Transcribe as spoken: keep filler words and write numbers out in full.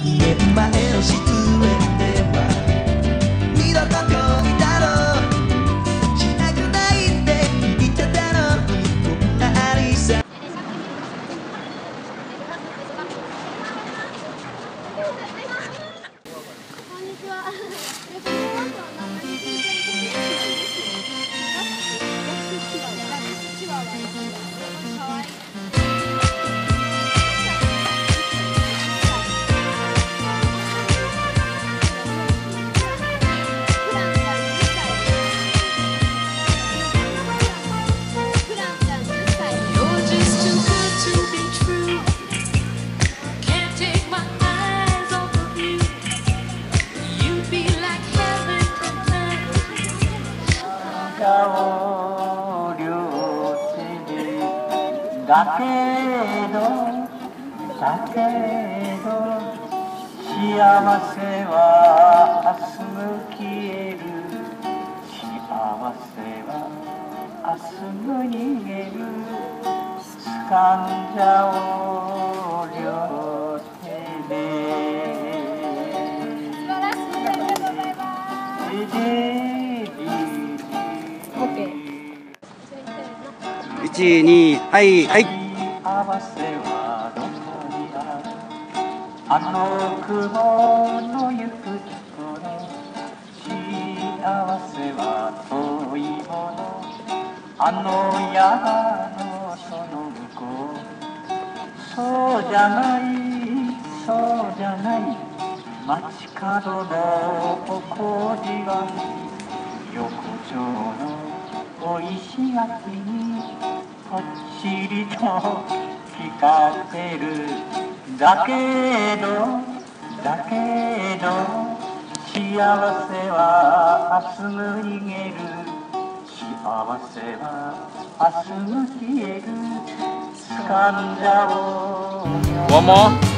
年前の失恋では二度と恋だろうしなくないって言ってたのにこんなありさこんにちは。 だけど、だけど、幸せは明日も消える。幸せは明日も逃げる。掴んじゃおう両手で。 素晴らしい。ありがとうございます。オッケー。 いち、に、はい、はい。 幸せはどこにあるあの雲の行くところ幸せは遠いものあの山のその向こうそうじゃないそうじゃない街角のお工事は横丁のお石垣にぽっちりと光ってるだけどだけど幸せは明日も逃げる幸せは明日も消える掴んじゃおう One more.